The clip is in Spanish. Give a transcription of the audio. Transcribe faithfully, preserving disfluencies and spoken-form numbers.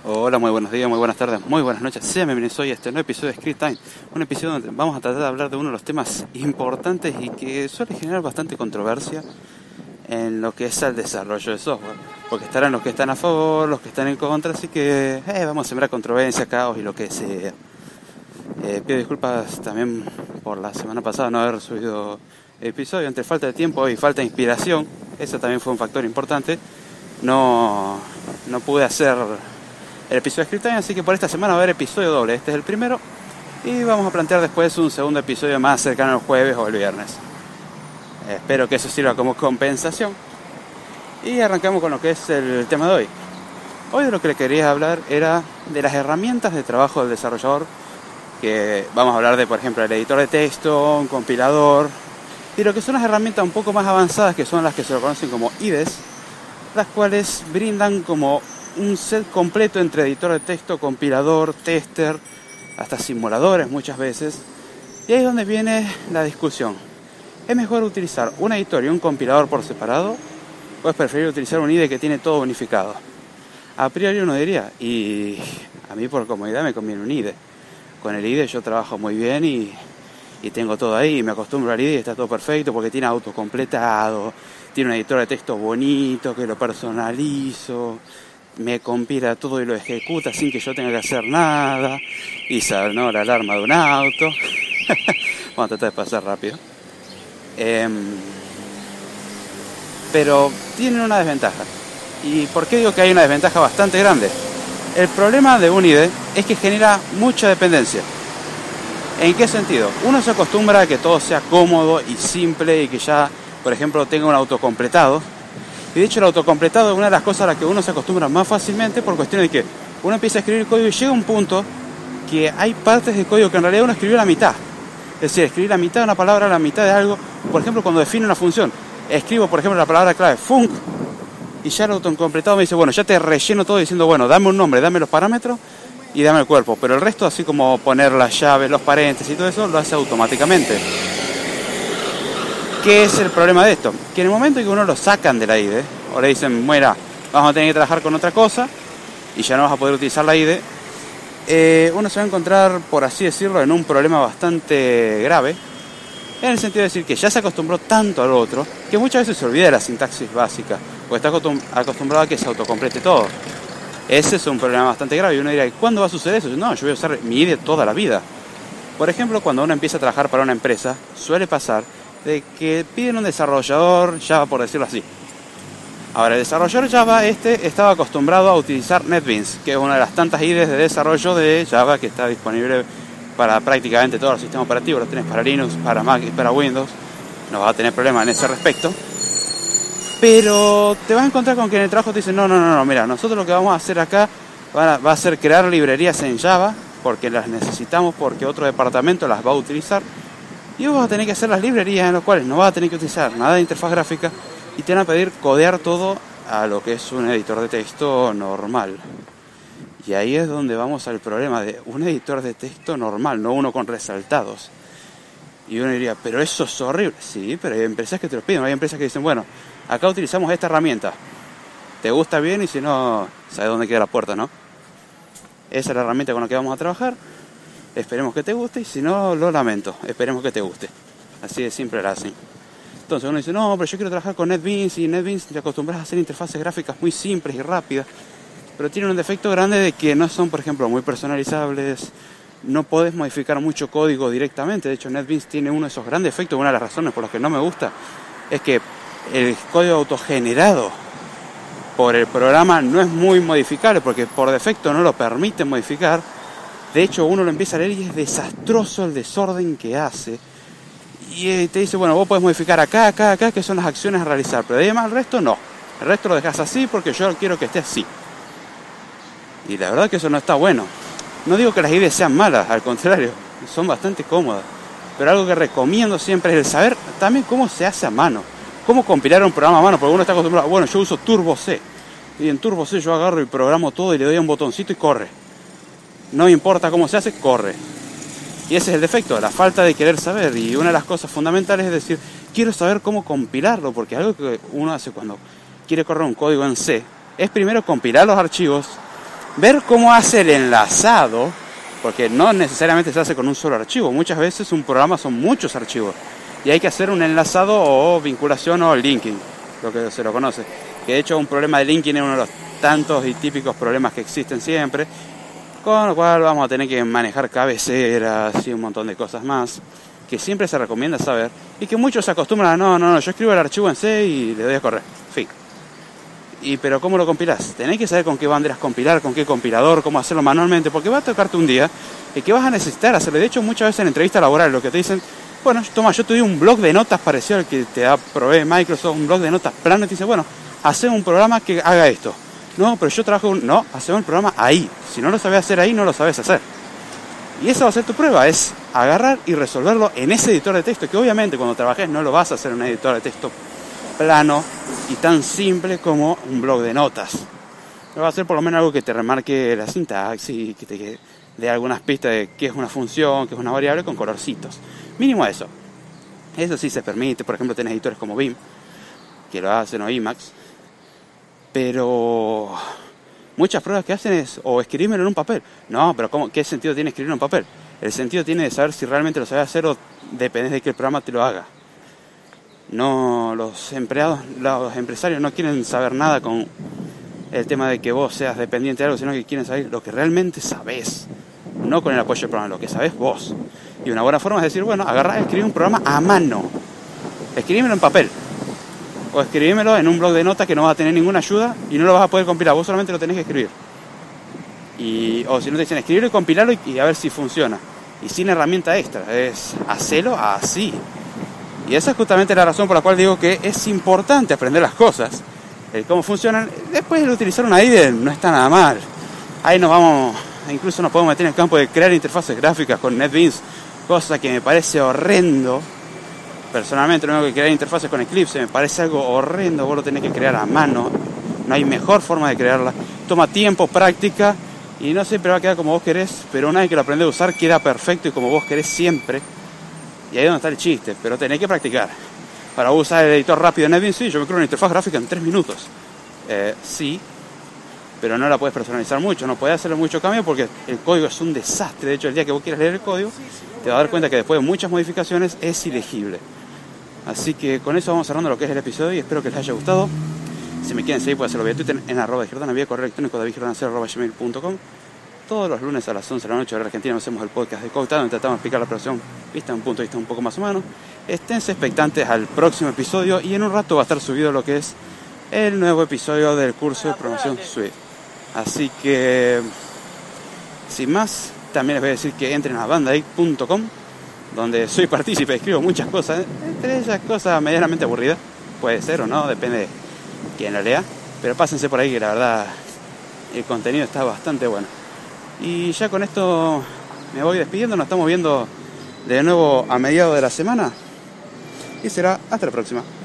Hola, muy buenos días, muy buenas tardes, muy buenas noches. Sean bienvenidos hoy a este nuevo episodio de Script Time. Un episodio donde vamos a tratar de hablar de uno de los temas importantes y que suele generar bastante controversia en lo que es el desarrollo de software. Porque estarán los que están a favor, los que están en contra, así que eh, vamos a sembrar controversia, caos y lo que sea. Eh, pido disculpas también por la semana pasada no haber subido episodio, entre falta de tiempo y falta de inspiración. Eso también fue un factor importante. No, no pude hacer el episodio de Script Time, así que por esta semana va a haber episodio doble. Este es el primero y vamos a plantear después un segundo episodio más cercano al jueves o el viernes. Eh, espero que eso sirva como compensación. Y arrancamos con lo que es el tema de hoy. Hoy de lo que le quería hablar era de las herramientas de trabajo del desarrollador. Que vamos a hablar de, por ejemplo, el editor de texto, un compilador y lo que son las herramientas un poco más avanzadas, que son las que se lo conocen como I D Es, las cuales brindan como un set completo entre editor de texto, compilador, tester, hasta simuladores muchas veces. Y ahí es donde viene la discusión. ¿Es mejor utilizar un editor y un compilador por separado? ¿O es preferible utilizar un I D E que tiene todo unificado? A priori uno diría, y a mí por comodidad me conviene un I D E. Con el I D E yo trabajo muy bien y, y tengo todo ahí, y me acostumbro al I D E y está todo perfecto porque tiene autocompletado, tiene un editor de texto bonito que lo personalizo, me compila todo y lo ejecuta sin que yo tenga que hacer nada, y sonó la alarma de un auto. Vamos a tratar de pasar rápido. Eh, pero tiene una desventaja. ¿Y por qué digo que hay una desventaja bastante grande? El problema de un I D E es que genera mucha dependencia. ¿En qué sentido? Uno se acostumbra a que todo sea cómodo y simple y que ya, por ejemplo, tenga un autocompletado. Y de hecho el autocompletado es una de las cosas a las que uno se acostumbra más fácilmente por cuestión de que uno empieza a escribir código y llega a un punto que hay partes de código que en realidad uno escribió la mitad. Es decir, escribir la mitad de una palabra, la mitad de algo. Por ejemplo, cuando define una función, escribo, por ejemplo, la palabra clave func, y ya el autocompletado me dice, bueno, ya te relleno todo diciendo, bueno, dame un nombre, dame los parámetros y dame el cuerpo. Pero el resto, así como poner las llaves, los paréntesis y todo eso, lo hace automáticamente. ¿Qué es el problema de esto? Que en el momento en que uno lo sacan de la I D E, o le dicen, mira, vamos a tener que trabajar con otra cosa, y ya no vas a poder utilizar la I D E, eh, uno se va a encontrar, por así decirlo, en un problema bastante grave, en el sentido de decir que ya se acostumbró tanto al otro, que muchas veces se olvida de la sintaxis básica, porque está acostumbrado a que se autocomplete todo. Ese es un problema bastante grave, y uno dirá, ¿cuándo va a suceder eso? No, yo voy a usar mi I D E toda la vida. Por ejemplo, cuando uno empieza a trabajar para una empresa, suele pasar de que piden un desarrollador Java, por decirlo así. Ahora, el desarrollador Java este estaba acostumbrado a utilizar NetBeans, que es una de las tantas I D Es de desarrollo de Java que está disponible para prácticamente todos los sistemas operativos. Lo tienes para Linux, para Mac y para Windows. No vas a tener problemas en ese respecto. Pero te vas a encontrar con que en el trabajo te dicen, no, no, no, no, mira, nosotros lo que vamos a hacer acá va a, va a ser crear librerías en Java, porque las necesitamos, porque otro departamento las va a utilizar. Y vos vas a tener que hacer las librerías en las cuales no vas a tener que utilizar nada de interfaz gráfica y te van a pedir codear todo a lo que es un editor de texto normal. Y ahí es donde vamos al problema de un editor de texto normal, no uno con resaltados. Y uno diría, pero eso es horrible. Sí, pero hay empresas que te lo piden, hay empresas que dicen, bueno, acá utilizamos esta herramienta. ¿Te gusta bien? Y si no, sabes dónde queda la puerta, ¿no? Esa es la herramienta con la que vamos a trabajar. Esperemos que te guste, y si no, lo lamento, esperemos que te guste. Así de simple era así. Entonces uno dice, no, pero yo quiero trabajar con NetBeans, y NetBeans te acostumbras a hacer interfaces gráficas muy simples y rápidas, pero tienen un defecto grande de que no son, por ejemplo, muy personalizables, no podés modificar mucho código directamente. De hecho, NetBeans tiene uno de esos grandes defectos. Una de las razones por las que no me gusta es que el código autogenerado por el programa no es muy modificable, porque por defecto no lo permite modificar. De hecho, uno lo empieza a leer y es desastroso el desorden que hace. Y te dice, bueno, vos podés modificar acá, acá, acá, que son las acciones a realizar. Pero además el resto no. El resto lo dejas así porque yo quiero que esté así. Y la verdad que eso no está bueno. No digo que las I D Es sean malas, al contrario, son bastante cómodas. Pero algo que recomiendo siempre es el saber también cómo se hace a mano. Cómo compilar un programa a mano, porque uno está acostumbrado, bueno, yo uso Turbo C. Y en Turbo C yo agarro y programo todo y le doy a un botoncito y corre. No importa cómo se hace, corre. Y ese es el defecto, la falta de querer saber. Y una de las cosas fundamentales es decir, quiero saber cómo compilarlo, porque algo que uno hace cuando quiere correr un código en C es primero compilar los archivos, ver cómo hace el enlazado, porque no necesariamente se hace con un solo archivo. Muchas veces un programa son muchos archivos y hay que hacer un enlazado o vinculación o linking, lo que se lo conoce. Que de hecho un problema de linking es uno de los tantos y típicos problemas que existen siempre, con lo cual vamos a tener que manejar cabeceras y un montón de cosas más que siempre se recomienda saber y que muchos se acostumbran a no, no, no, yo escribo el archivo en C y le doy a correr, fin. Y pero ¿cómo lo compilás? Tenés que saber con qué banderas compilar, con qué compilador, cómo hacerlo manualmente, porque va a tocarte un día y que vas a necesitar hacerlo. De hecho, muchas veces en entrevistas laborales lo que te dicen, bueno, toma, yo te doy un blog de notas parecido al que te da, provee Microsoft, un blog de notas plano, y te dice, bueno, hacé un programa que haga esto. No, pero yo trabajo, un... no, hacemos el programa ahí. Si no lo sabes hacer ahí, no lo sabes hacer. Y esa va a ser tu prueba, es agarrar y resolverlo en ese editor de texto, que obviamente cuando trabajes no lo vas a hacer en un editor de texto plano y tan simple como un blog de notas. Va a ser por lo menos algo que te remarque la sintaxis, que te dé algunas pistas de qué es una función, qué es una variable con colorcitos. Mínimo eso. Eso sí se permite, por ejemplo tenés editores como Vim, que lo hacen, o Emacs, pero muchas pruebas que hacen es o escribirlo en un papel. No, pero ¿cómo? ¿Qué sentido tiene escribirlo en papel? El sentido tiene de saber si realmente lo sabes hacer o depende de que el programa te lo haga. No, los empleados, los empresarios no quieren saber nada con el tema de que vos seas dependiente de algo, sino que quieren saber lo que realmente sabés, no con el apoyo del programa, lo que sabés vos. Y una buena forma es decir, bueno, agarrá y escribí un programa a mano, escribímelo en papel, o escribímelo en un blog de notas que no vas a tener ninguna ayuda y no lo vas a poder compilar, vos solamente lo tenés que escribir. Y, o si no te dicen escribirlo y compilarlo y, y a ver si funciona. Y sin herramienta extra, es hacerlo así. Y esa es justamente la razón por la cual digo que es importante aprender las cosas, el cómo funcionan. Después de utilizar una I D E no está nada mal. Ahí nos vamos, incluso nos podemos meter en el campo de crear interfaces gráficas con NetBeans, cosa que me parece horrendo. Personalmente no tengo que crear interfaces con Eclipse, me parece algo horrendo, vos lo tenés que crear a mano. No hay mejor forma de crearla. Toma tiempo, práctica, y no siempre va a quedar como vos querés, pero una vez que lo aprendés a usar queda perfecto y como vos querés siempre. Y ahí es donde está el chiste, pero tenés que practicar. Para usar el editor rápido de NetBeans, sí, yo me creo una interfaz gráfica en tres minutos. Eh, sí, pero no la puedes personalizar mucho, no puedes hacerle mucho cambio porque el código es un desastre. De hecho, el día que vos quieras leer el código, te vas a dar cuenta que después de muchas modificaciones es ilegible. Así que con eso vamos cerrando lo que es el episodio y espero que les haya gustado. Si me quieren seguir, pueden hacerlo vía Twitter en arroba de Giordano, vía correo electrónico davidgiordano arroba gmail punto com. Todos los lunes a las once de la noche, hora argentina, hacemos el podcast de Code, donde tratamos de explicar la operación vista de un punto de vista un poco más humano. Esténse expectantes al próximo episodio y en un rato va a estar subido lo que es el nuevo episodio del curso de programación Swift. Así que, sin más, también les voy a decir que entren a bandai punto com, donde soy partícipe, escribo muchas cosas, entre ellas cosas medianamente aburridas, puede ser o no, depende de quién la lea, pero pásense por ahí que la verdad el contenido está bastante bueno. Y ya con esto me voy despidiendo, nos estamos viendo de nuevo a mediados de la semana y será hasta la próxima.